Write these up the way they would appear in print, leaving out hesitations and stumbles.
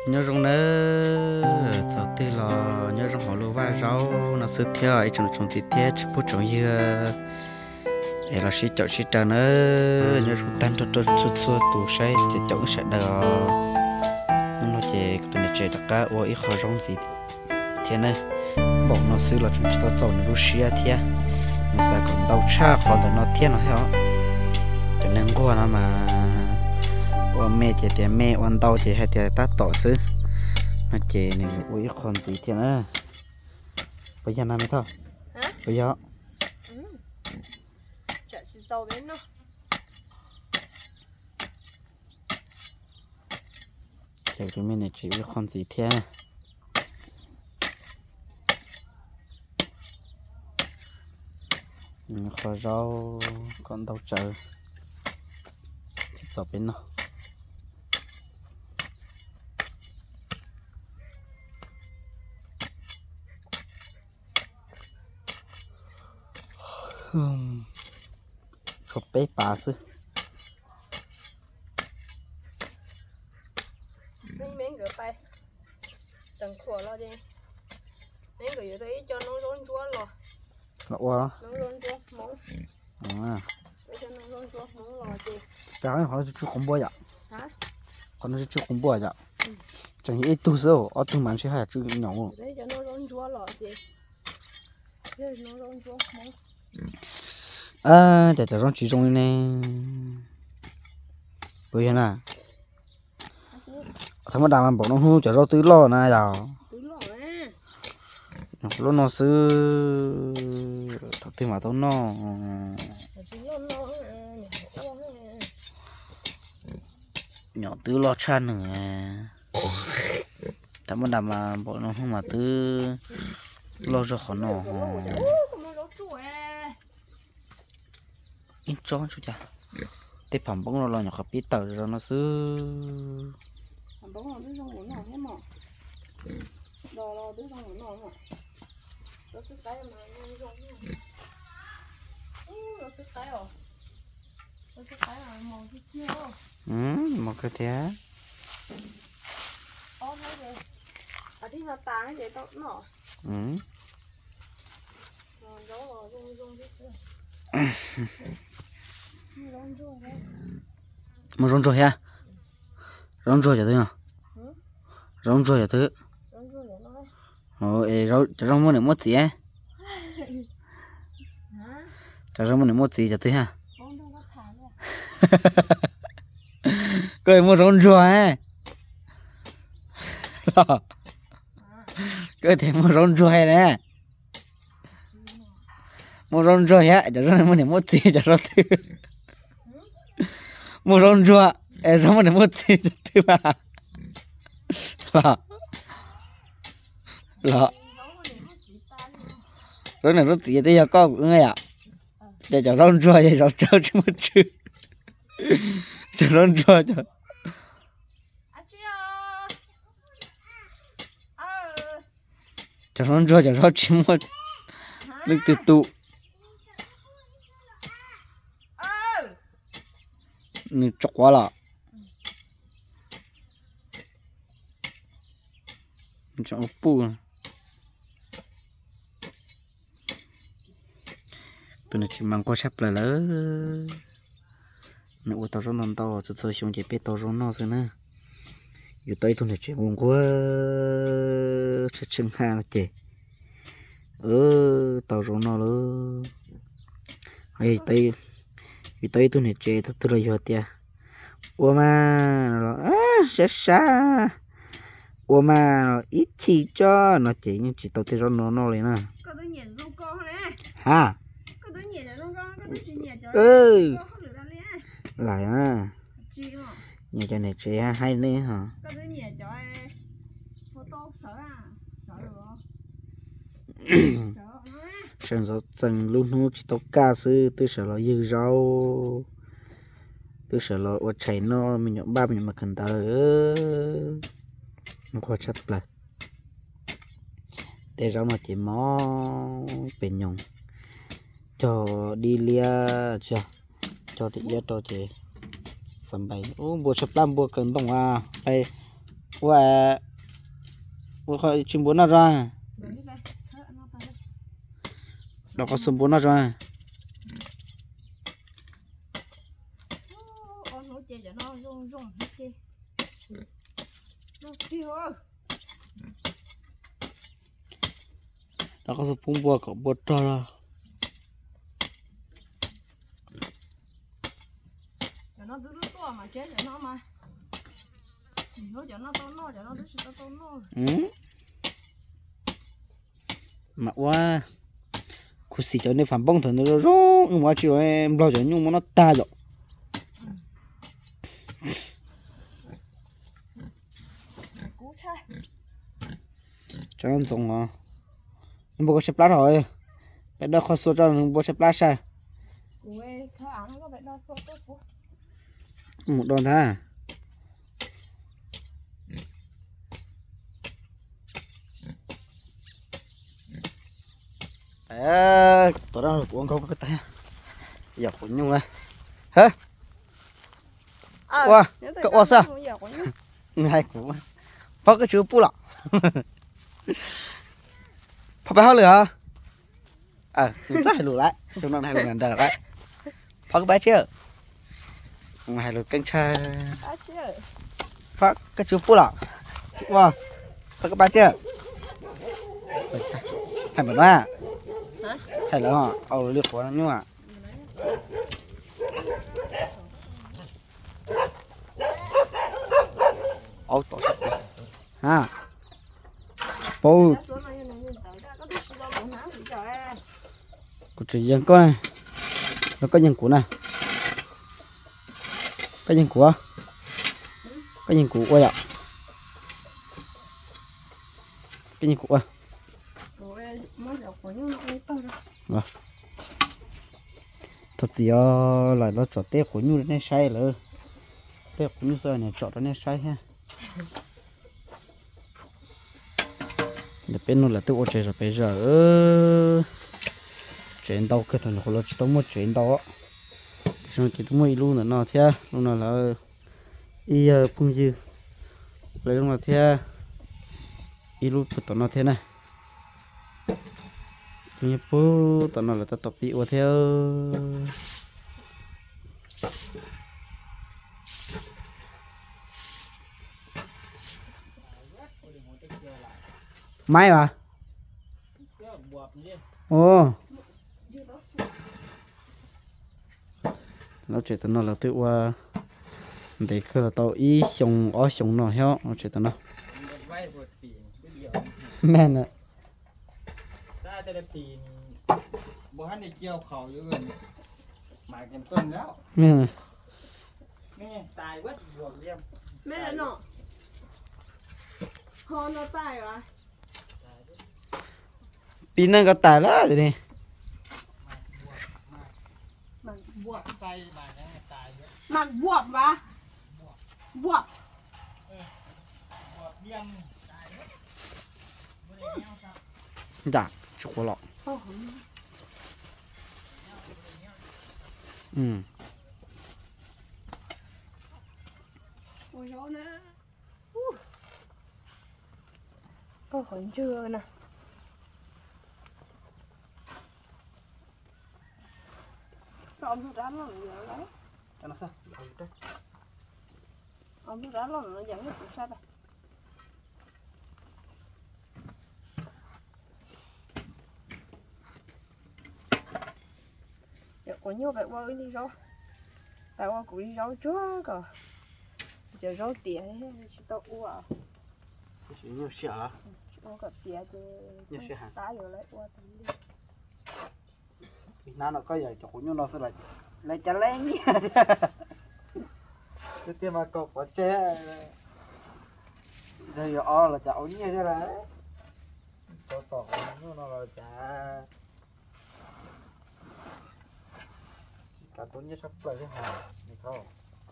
nhớ rong nữa thầu tê lò nhớ rong họ lúa va rau nó sứt theo ấy trồng thịt theo chỉ bút trồng dưa ấy là xí chậu xí trà nữa nhớ rong tan cho xua tủ say chỉ chậu sẽ đờ nó chỉ tụi này chỉ đặc cá ô ít khó rong gì thế này bọn nó xứ là chúng ta trồng nó xía thế mình sẽ còn đau cha khó tụi nó thế nó hả cho nên qua nó mà mẹ chị thì mẹ ăn đau chị hay thì ta tỏ xứ mà chị này ui còn gì thế nữa bây giờ làm gì thôi bây giờ chị cái mẹ này chị ui còn gì thế kho rau con đau chờ thịt dọc bên nó chụp bé bà sư mấy người bay chẳng khổ lo đi mấy người thấy cho nó rốn chúa lo nó qua nó rốn chúa móng cho nó rốn chúa móng lo gì chả hay hỏi chú không bao giờ hả còn nó chú không bao giờ chẳng nghĩ tu sâu ở tu màn chứ hay chú nhỏ đấy cho nó rốn chúa lo gì nó rốn chúa móng để rong chỉ rong này bây giờ nè thằng mà đàm mà bỏ nó hú cho rau tứ lo nè giờ lúc nó sư thật thì mà tao nó nhỏ tứ lo chan nữa thằng mà đàm mà bỏ nó hú mà tứ lo cho khó nó in cho chú cha tế phẩm bông lo nhỏ khắp biết tờ rồi nó sư phẩm bông nó đứa trong ngủ nọ hết mà đò đứa trong ngủ nọ mà nó sức tay mà nó rong nó sức tay rồi nó sức tay rồi màu chút chưa một cái thế ó thấy rồi ở đây nó tàng vậy tao nọ giấu rồi rong mà rong rồi ha rong rồi vậy thôi à rong rồi vậy thôi ôi rong muốn được mất gì á rong muốn được mất gì vậy thôi ha cái mua rong rồi á cái thèm mua rong rồi nè mua rong rồi á cho rong muốn được mất gì cho rong thứ mua rong rồi rong muốn được mất gì cho thứ mà là rồi này nó tỉ tới giờ con cũng nghe à để cho rong rồi để rong chơi chứ mất chứ cho rong rồi cho rong rồi cho rong chỉ mất đừng tự tụ mình chọc quá là mình chọn pu tụi này chỉ mang qua sắp là lỡ nếu tao rong non tao cho chơi xong chỉ biết tao rong nó thôi nè giờ tới tụi này chỉ buồn quá sẽ chừng ha là chị tao rong nó lỡ hay tới tụi này chỉ tao tự giờ tia ủa mà nó sẽ xa ủa mà ít chỉ cho nó chỉ nhưng chỉ tao thấy nó lên nè ha lại à nhà cho này chị hay nè hả xem rồi dần luôn nu chỉ tao cá sư tôi sợ là dư rau tôi sợ là ở chảy nó mình nhộn ba mình mà cần tao nó khó chấp lại để rau mà chỉ mó bền nhung cho đi lia cho thì cho chị sắm bánh ô bùa sập lam bùa cần đồng à đây và khỏi chim bốn nào ra đó có số bốn nào ra đó có số phun bùa có bùa trò ra nó cứ to mà chết cho nó mà nó cho nó to nó cho nó đứt to nó mà qua khu xí cho nên phản bông thôi nó rong mà chiều em lo cho nhung mà nó ta rồi cho nó giống mà em bố có xếp lá rồi cái đó khó số cho nó bố xếp lá sao một đòn tha tôi đang uống không có tay dọc của nhung này hả qua cậu sao ngay của phát cái chữ pu lọ phát bao lửa rất hay lùi lại xong nó hay lùi đờ lại phát cái bãi chưa hay lùi canh cha phát cái chữ pu lọ qua phát cái bãi chưa hay mà nói hay là họ liệt của nó nhưng mà tổ ha bố của chị dân coi nó có nhân của này cái nhân của quay ạ cái nhân của vâng thật gì là nó chọn tép của nhu nên say rồi tép của nhu sao này chọn nó nên say ha để bên nó là tự ô chơi rồi bây giờ chuyện đâu cái thằng nó chỉ tốn một chuyện đâu xong chỉ tốn mấy luôn nữa nó thế luôn nào là y phun dư lấy luôn là thế y luôn tụi nó thế này như bố tụi nó là ta tập bị ô theo mai mà ồ nó chỉ tụi nó là tự qua để khi là tao ý xong ở xong nó héo nó chỉ tụi nó mẹ nè taจะได้ปีนบ่ทันได้เกี่ยวเขาอยู่เงินหมากเต็มต้นแล้ว mẹ nè แม่ตายเบิดบวกเยี่ยม mẹ là nó ho nó tài à pin nó có tài đó rồi đi buộc ตายบาดนั้นตายเบิด mặt buộc mà buộc บวกเยี่ยมตายเบิดบ่ได้แนวครับ dạ chụp lọ ôi gió nữa có còn chưa nè ông nó rán nó giờ đấy nó sao ông nó rán nó dẫn cái sát này có nhiều cái bơi đi rau tại qua cũng đi rau chúa cả giờ rau tỉa chỉ tao uổng chỉ nhiều sẹo hả nó gặp tỉa thì tái rồi lấy qua tầm đi nó có giờ chỗ như nó sẽ lại chả lên nhỉ cái tiền mà cậu có chế rồi là chả ổn như thế này cho tỏ như nó là chả cả tốn như sắp lại cái hàng này không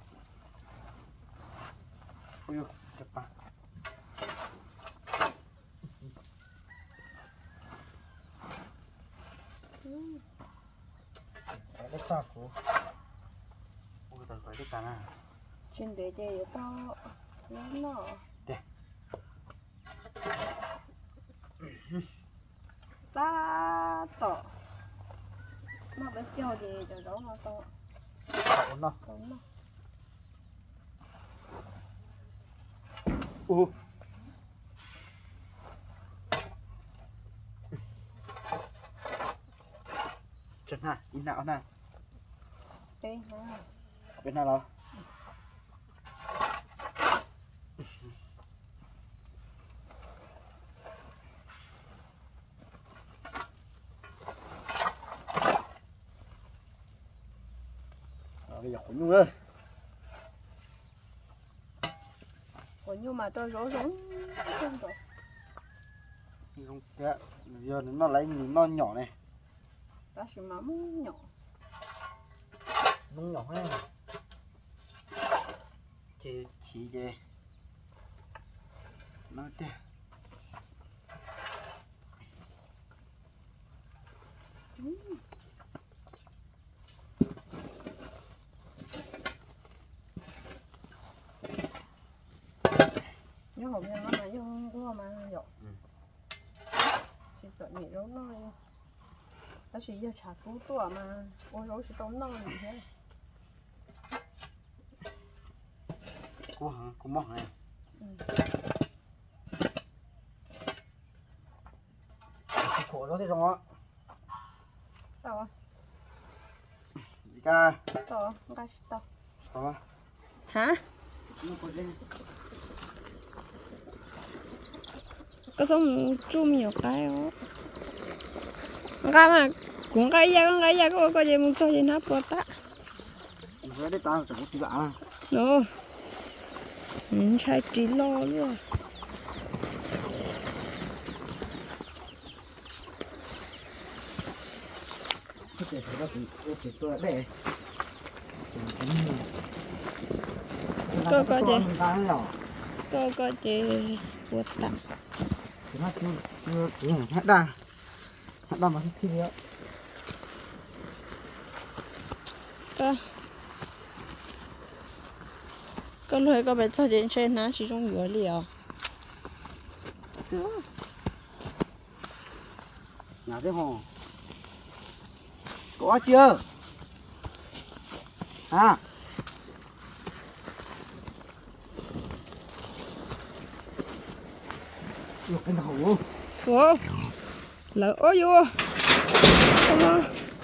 ui chụp à cái sao của ui tao phải cái tàn à chuyện để chơi to lớn nó để cho thì cho đó nó to ổn đâu đúng không chân ha in nào nè đây ha bên nào rồi bây giờ cũng ơi nhưng mà tôi rổ rỗng không rồi không kệ giờ nó lấy nó nhỏ này ta chỉ mắm nhỏ nó nhỏ này chỉ về nó thế nhớ hộp nha nó mà dùng cũng mà nhỏ chỉ sợ nhẹ rấu nó ta chỉ giờ chả cứu tuổi mà ôi rấu chỉ tốn nó gì thế cô hả cô móc này khổ nó thế rồi tao gì ca tao cái tao tao hả có xong chum nhiều cái đó cái mà cũng cái da có gì muốn cho gì nó bớt á với đấy tao chẳng có gì bạn nữa sai trí lo luôn có thể phải có tôi để có gì bớt tặng nó chưa hết đa mà thích gì đó con hơi có bé cho đến trên nó chỉ trong rửa liều nhà thế hồ có chưa à được cái đầu ủa lỡ ôi vô không à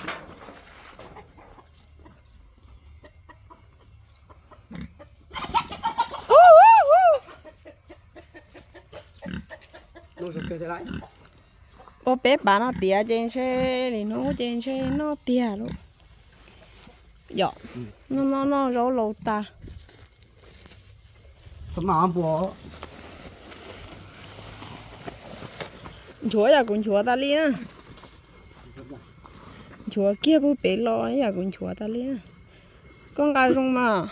ô bé bà nó tía trên xe thì nó trên xe nó tía luôn dạ nó rau lâu ta sớm nào bố chúa ya cũng chúa ta liền chúa kia bố bé lo ya cũng chúa ta liền con gà rong mà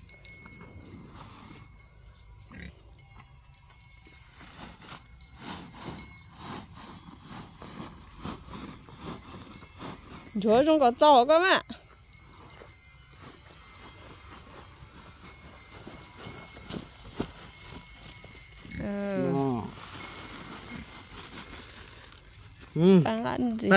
chúa rong có trâu cơ mà đang ăn gì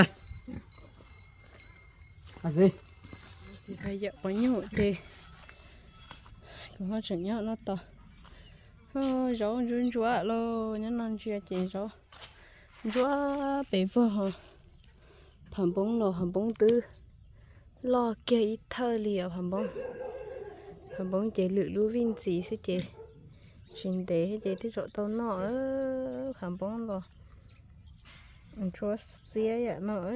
ăn gì thì bây giờ có nhiều thì cũng có chừng nhau nó to rau run chúa lo nhớ non chia chỉ rau chúa bị vỡ hầm bông tư lo kia ít thơ liều hầm bông chế lự lưu vin gì sẽ chế xin để chế thì chỗ tao nó hầm bông rồi chúa xía vậy nó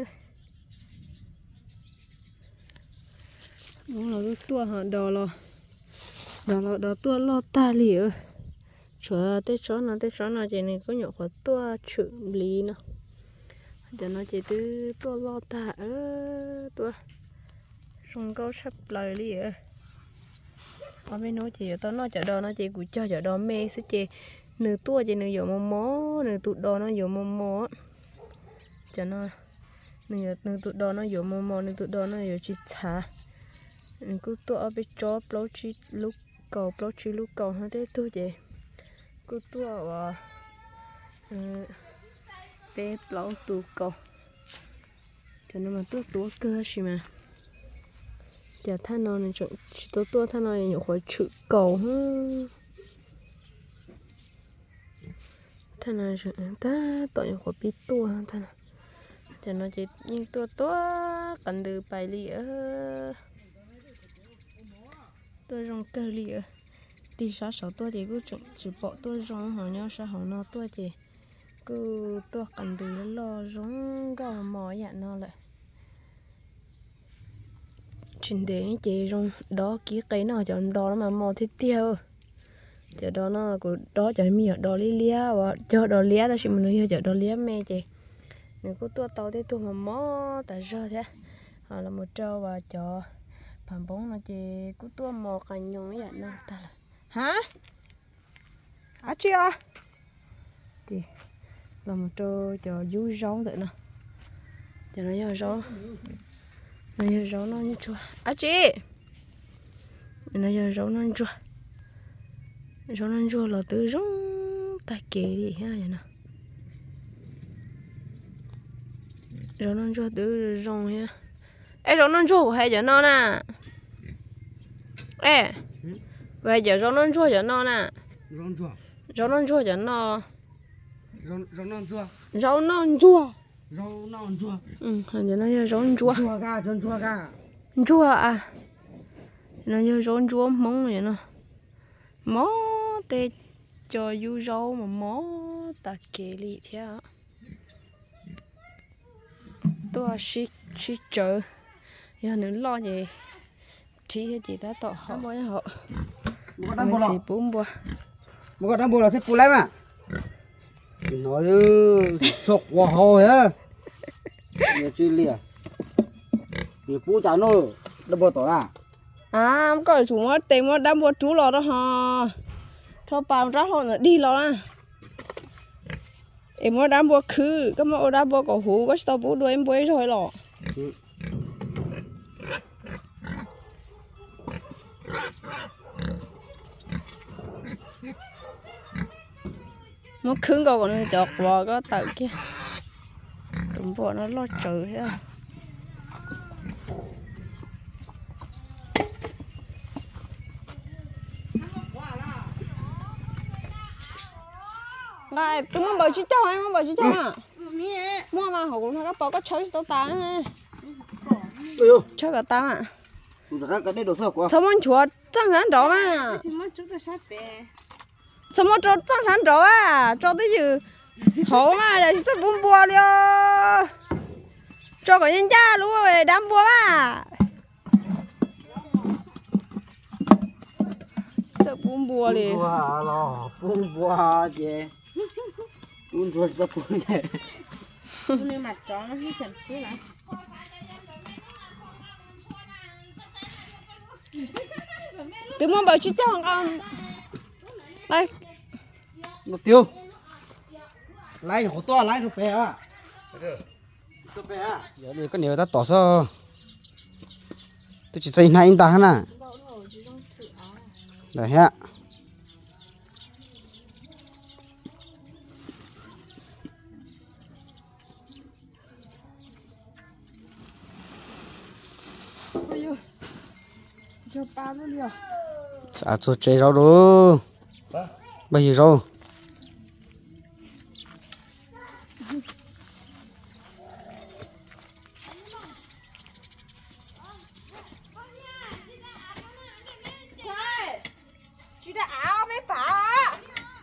nó là tua hả đò đò tua lo ta liều chúa tới chỗ nó chế này có nhỏ có tua chữ lý nó giờ nó chỉ từ tua lo ta tua sông câu sắp lời đi ở bên nó chỉ tao nó chợ đò nó chỉ cúi cho đò mê sẽ chỉ nửa tua chỉ nửa dầu mò nửa tụt đò nó dầu mò cho nó nửa tụt đò nó dầu mò nửa tụt đò nó dầu chỉ xả cứ tua ở bên chó plau chi lúc cầu nó thế thôi chứ cứ tua vào bé plau tụ cầu cho nó mà tua cơ gì mà giờ than nó này chỉ tua than nó nhiều khỏi chữ cầu ha than nó chỉ ta tội nhiều khỏi biết tua than cho nó chỉ nhưng tua cần từ bài lìa tôi rong cơ lìa đi sáu sáu tua thì cứ chỉ bỏ tôi rong họ nhau sao họ nó tua thì cứ tua cần từ lo rong gạo mỏ vậy nó lại chuyện đấy chị rong đó kia cái nào cho đó mà mò thiết tiêu cho đó nó của đó cho mi ở đó lia và cho đó lia ta chỉ muốn nói cho đó lia mẹ chị nếu có tua tàu thì tua mà mò tại sao thế họ là một trâu và cho phản bóng là chị có tua mò cành nhông vậy nó ta là hả hả chưa chị là một trâu cho vú rong vậy nè cho nó giờ rong nó giờ rong nó như chua chị nó giờ rong nó chua là từ rong ta kể đi ha vậy nè rong nó chua từ rong ha ê rong nó chua của hai giờ nó nè ê vậy giờ rong nó chua giờ nó nè rong nó chua giờ nó rong nó chua giờ nó giờ rong chua chua à nó giờ rong chua mông vậy nè mó tê cho du rau mà mó ta kể lì thế tôi shit chờ giờ nữa lo gì thì chị ta tỏ họ bao nhiêu họ chỉ bốn bữa một cái đám bò là thích phụ lắm à nói sọc vào hồi á nhiều chuyện liền thì phụ trả nó đám bò tỏi à có chủ mất tiền mất đám bò chú lò đó hả cho bao rác họ đi lò à em mất đám bò khứ cái mà đám bò có hú có sao bố đuôi em bố rồi lò mất khứ còn nó chọt vào có tự kia tụm bò nó lo trừ thế à này tụi mình bảo chị cho hay không bảo chị cho à mua mà họ cũng thấy các bảo có chơi tao ta này chơi cả tao à sao muốn chùa trang sản trọ mà sao muốn cho trang sản trọ à cho tới giờ hổ mà giờ sẽ buôn bùa liền cho cả nhân gia luôn rồi đám bùa mà sẽ buôn bùa liền buôn bùa gì buôn bùa sao buôn vậy buôn mặt tròn nó hết thần chí lại tụi mình bảo chị cho con đây một tiêu lấy hổ to lấy rồi bé à giờ đi có nhiều ta tỏ sao tôi chỉ xây này anh ta nè đấy ha cho ba luôn đi à cho chơi rau đó bây giờ rau chị đã áo mấy bà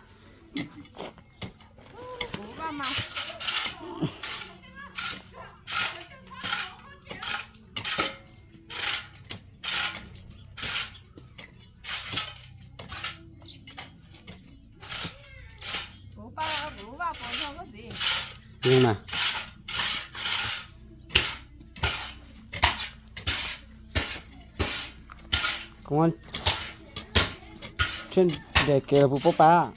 nhưng mà công an trên để kể là bố ba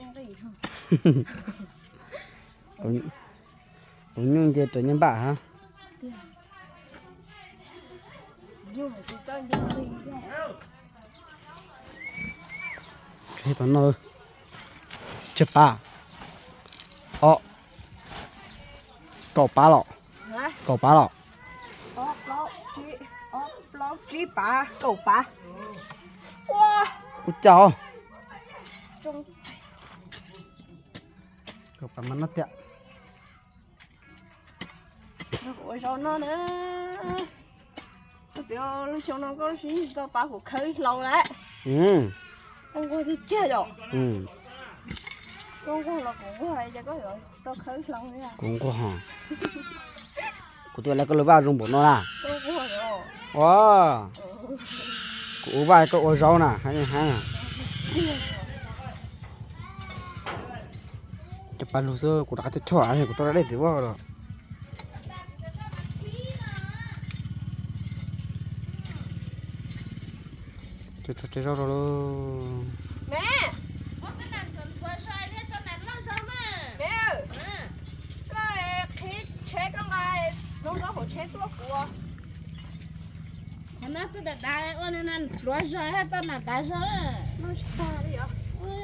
cũng nhưng về tự nhiên bà hả thế tao nói chụp ba cậu ba lọ ốc trí bả cầu bả wow ui chào trong cậu bà nó tiện nó của cho nó nữa tôi cho nó có gì cho bả của khơi lâu đấy con qua thì chết rồi con là cũng có hay cho có rồi tao khơi lâu đấy à cũng có hả của tôi là cái lưỡi vào rung bộ nó là con có rồi wow của vài cậu ở rau nè hay à cái bàn lúa sơ của đã cho chọi hay của tôi đã để gì vào rồi chơi rau rồi mẹ mẹ ơi cái khi chết con này nó có chết tuốt của nó cứ đặt đai ôn nên lúa rơi hết tao nạt đai rơi nó sao đi ạ ôi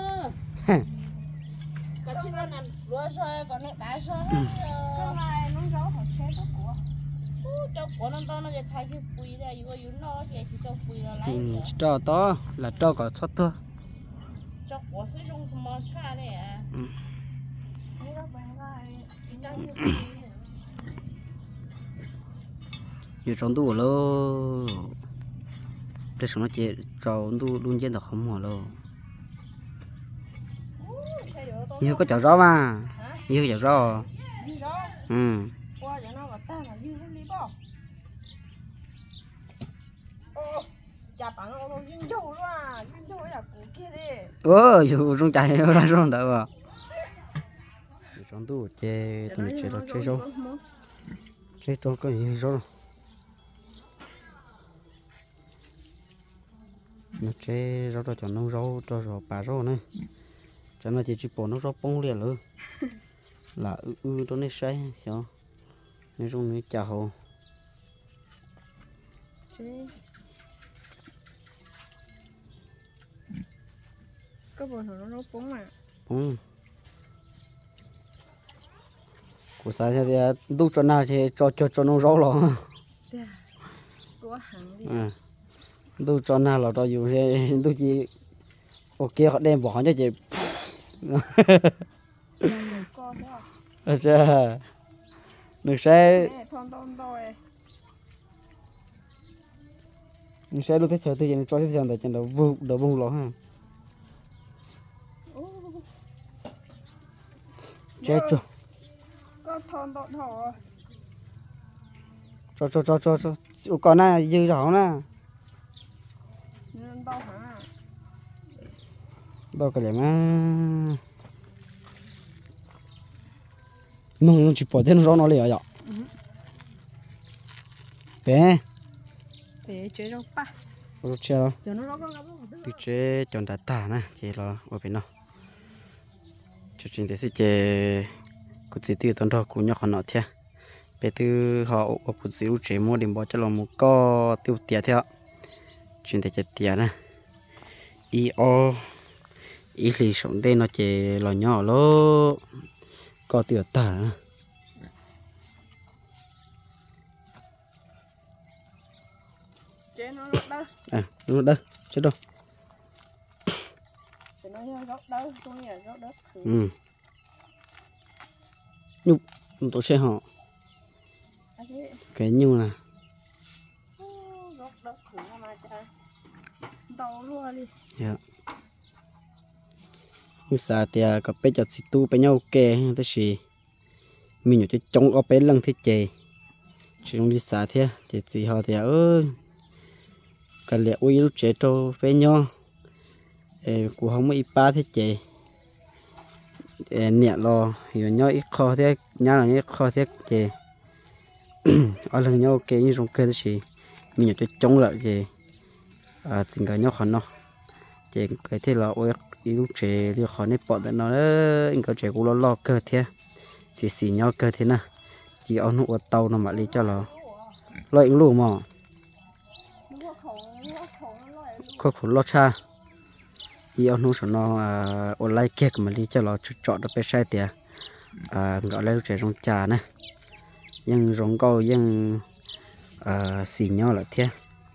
cái chim nó nạt lúa rơi còn nó đai rơi con này nó gió họ chết tuốt của cho của nó to nóจะthay cái bụi raอยู่อยู่nó chỉ cho bụi là lấy cho to là cho có sót thôi cho của sử dụng không mò cha đấy à nó bán lại nhiều trong tủ lô để xong nó chế trong tủ luôn trên được không mỏ lô nhiều có chảo rau mà nhiều chảo rau qua cho nó ta là như nó đi bỏ chả bạn nó dính dầu luôn à dính dầu là củ kia đi dù trong chạy ra trong đó vào trong tủ chế tụi chế nó chế rau chế trong cái gì rau nó chế rau cho nó rau cho rau bà rau này cho nó chỉ bỏ nó rau bông liền luôn là cho nó say cho nó trong nó chả hồ có bộ nó bóng mà của sao thì đu cho nào thì cho nó rau lò của hàng đi đu cho nào là cho dù thì đu chỉ ok họ đem bỏ cho chị con chưa được xe được xe lúc thế chờ thì cho thế chờ tại chân đầu bung lỗ ha chết chưa có thon đọt hổ cho con này dư rõ nè nên đau hả đâu cái này mà nó chỉ bỏ thêm rau nó liền vậy bé để chế rau pa rồi chơi cho nó rau từ chế chọn đá tả nè chế lo ở bên nó cho chính thế chế cụ chỉ từ tuần đó cũng nhóc họ nọ thế bé từ họ ở cụ chỉ chế mua điểm bỏ cho lo một co tiêu tiệt theo chính thế chế tiệt nè ý lì sống đây nó chế lo nhỏ lố có tiêu tả chế nó rớt đâu nó đâu chết đâu chế nó rớt đâu con nhà rớt đất nhục tôi sẽ họ cái nhung là rớt đất khử mà cha đau luôn đi như sao thì có bé chặt xịt tu bé nhau kê thế gì mình nhớ cho chống ở bé lăng thế chè chỉ trong đi xa thế thì gì họ thì cái lẽ uy lúc trẻ cho bé nhau của không mấy ba thế chè nhẹ lo hiểu nhau ít khó thế nhau là ít khó thế chè ở lần nhau kê như trong kê thế gì mình nhớ cho chống lại chè tình cảm nhau khó nó chè cái thế là ôi yêu trẻ thì khó nên bỏ được nó đấy anh có trẻ cũng lo cơ thế xì nhau cơ thế nè chỉ ở nụ tàu nó mà đi cho nó lợi luôn mà có khổ lo cha ý ở nụ nó online kia mà đi cho nó chọn được cái sai tiền gọi là trẻ trong trà nè nhưng rong câu nhưng xì nhau là thế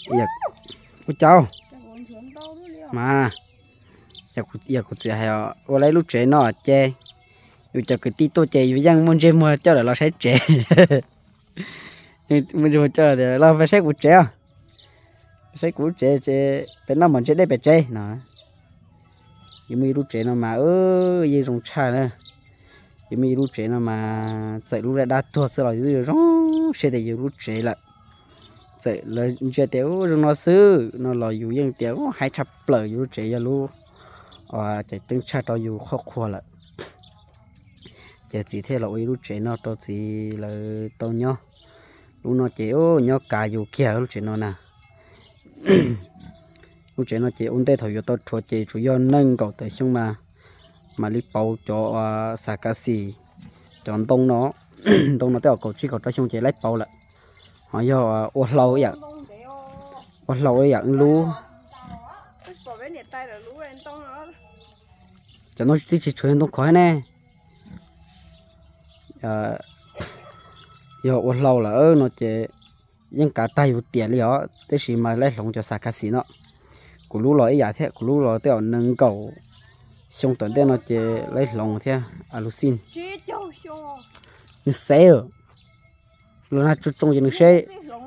giờ cô cháu chắc còn xuống đâu nữa liệu mà giờ cô sẽ hay ở lấy lúc trẻ nó chè dù cho cái tí tôi chè với dân muốn chơi mua cho là nó sẽ chè mình dùng cho để lo phải sách của trẻ sách của trẻ trẻ bên nó mình chơi đây phải chơi nè nhưng mà lúc trẻ nó mà gì rong cha nữa nhưng mà lúc trẻ nó mà dạy lúc đã thua sơ rồi rồi rong sẽ để lúc trẻ lại dạy là chơi tiểu rong nó sư nó là dù dân tiểu hay chập lời lúc trẻ giờ luôn chạy từng cha cho dù khó khăn lại chạy chỉ thế là lúc trẻ nó to chỉ là to nhau lúc nó chéo nhau cả dù kia lúc trẻ nó nè lúc trẻ nó chỉ ôn tê thôi yo tôi cho chị chủ yếu nâng cầu tới xong mà đi bao cho Sakashi chọn tông nó tông nó tới cầu chỉ cầu tới xong chị lấy bao lại họ do ô lâu vậy ô lâu vậy luôn cho nó chỉ chuyện tông khỏi nè do ô lâu là nó chỉ những cả tay của tiền li đó tới khi mà lấy lòng cho Sakashi nó của lũ lòi giả thế của lũ lòi tới nâng cầu xong tuần tới nó chỉ lấy lòng thế alucin nó xe rồi luôn là chút trong những xe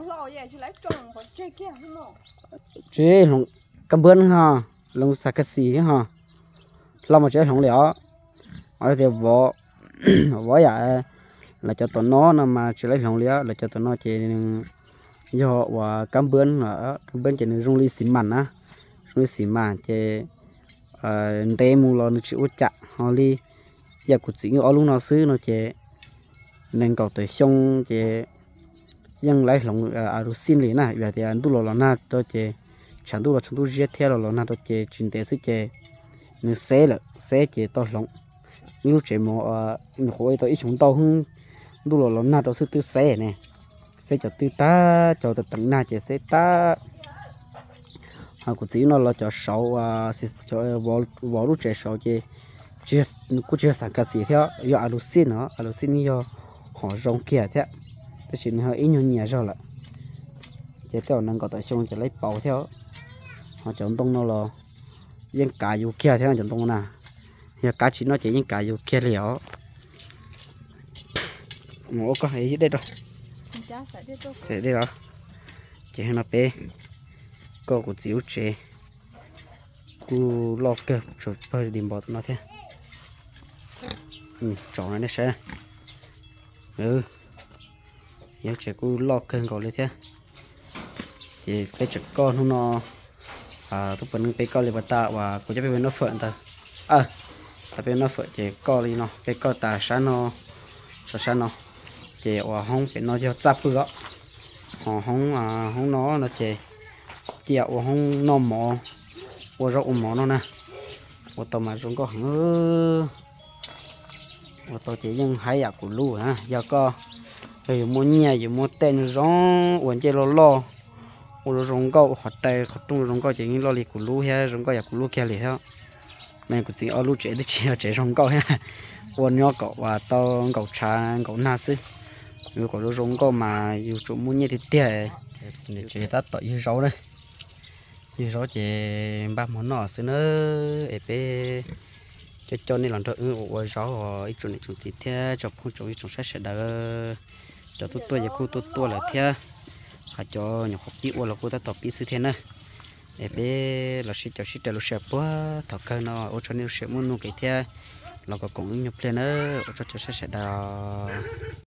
chế lòng cam bướn ha lòng Sakashi ha lòng mà chế lòng lẻ ở thì vỏ vỏ giả là cho tụi nó mà chỉ lấy lòng lẻ là cho tụi nó chỉ do và cam bướn chỉ nên rung ly xì mặn á rung ly xì mặn chỉ đây mua lo nó chịu chặt họ ly giờ cũng chỉ ở lúc nào xứ nó chỉ nên cầu tới sông chỉ dân lấy lòng alucin liền nè giờ thì anh tu lo na cho chỉ chẳng tu là chúng tôi giết theo lo na cho chỉ chuyển tới xứ chỉ nó xe chỉ to lòng nếu chỉ một khối tới ít chúng tao hơn tu lo na cho xứ tư xe nè xe cho tư ta cho từ tận na chỉ xe ta cũng chỉ nó là cho sầu cho vỏ lúc trẻ sầu chỉ cũng chưa sản cái gì theo do alucin do họ rong kia thế thế chỉ nó ít nhiều nhẹ rồi lại chỉ theo năng có tại xong chỉ lấy bầu theo họ chọn tông nó là những cá dù kia theo chọn tông nè giờ cá chỉ nó chỉ những cá dù kia liao ngủ có hay đây đâu để đây đó chỉ nó bé cô cũng chịu chế cô lo cơ rồi phải đi bỏ nó thế chọn này sẽ giờ chế cô lo cơ gọi lên thế thì cái chợ con nó tôi vẫn cái con liền ta và cô cho bên nó phượng ta tại bên nó phượng chế con đi nó cái con ta sáng nó chế ở hông bên nó cho chắp cứ đó họ hông nó chế chèo hông nó mỏ và rau mỏ nó nè và tao mà chúng có và tao chỉ những hai của lú ha giờ có rồi mua nhà rồi mua tên rong uốn chơi lo rồi rong câu hoạt tay hoạt tung rong câu chỉ những lo lì của lú ha rong câu của lú kia lì theo mình cũng chỉ ở lú chế để chế rong câu ha uốn nhỏ cậu và tao cậu trà cậu na sư rồi có lú rong câu mà dù chủ mua nhà thì tiền để chế ta tỏi như rau đây như rau chế ba món nọ xứ nữa để cho nên làm cho ở rau ít chuẩn chỉ theo cho không chuẩn chúng sẽ đỡ cho tôi giờ cô tôi là theo hạt cho nhỏ học chịu là cô ta tập biết sự thế này để là sẽ cho lúc sẽ quá thọ cơ nó ở cho nên sẽ muốn nuôi cái theo là có cũng nhập lên nữa ở cho sẽ đỡ